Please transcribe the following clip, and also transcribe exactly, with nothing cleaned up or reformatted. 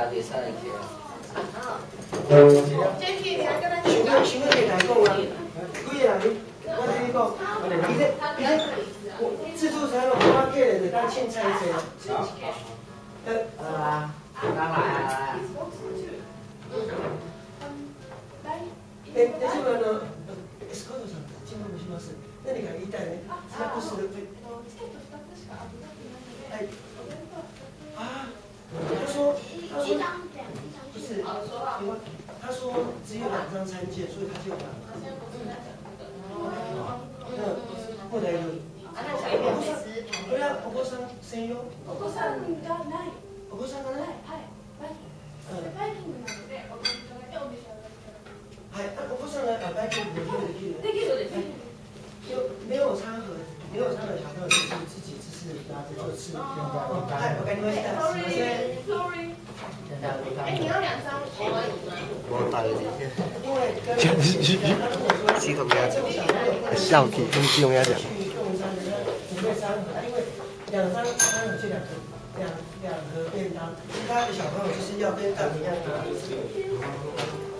啦，袂使去。 这去听跟咱想要想要给来讲啊，几个人你，我听你讲，伊这伊这自助餐咯，我客人就当凊彩者。呃，好啊，当来啊。え、で、自分のエスコートさん、注文します。何か言いたいね。スナックする。はい。啊，他说，他说，不是，他说只有两张餐券，所以他就把。嗯，不能有。これはお子さん専用。お子さんがない。お子さんがない。はい。バイキングなので、お子さんだけお召し上がりください。はい、お子さんがバイキングできる。できるです。就没有餐盒，没有餐盒小朋友就是自己就是拿着就吃。はい、わかりました。すみません。Sorry。哎，你要两张？我打了几天。因为跟系统给他讲，笑体跟系统给他讲。 用餐的准备餐盒，因为两张餐盒就两个。两两盒便当，其他的小朋友就是要跟大人一样拿。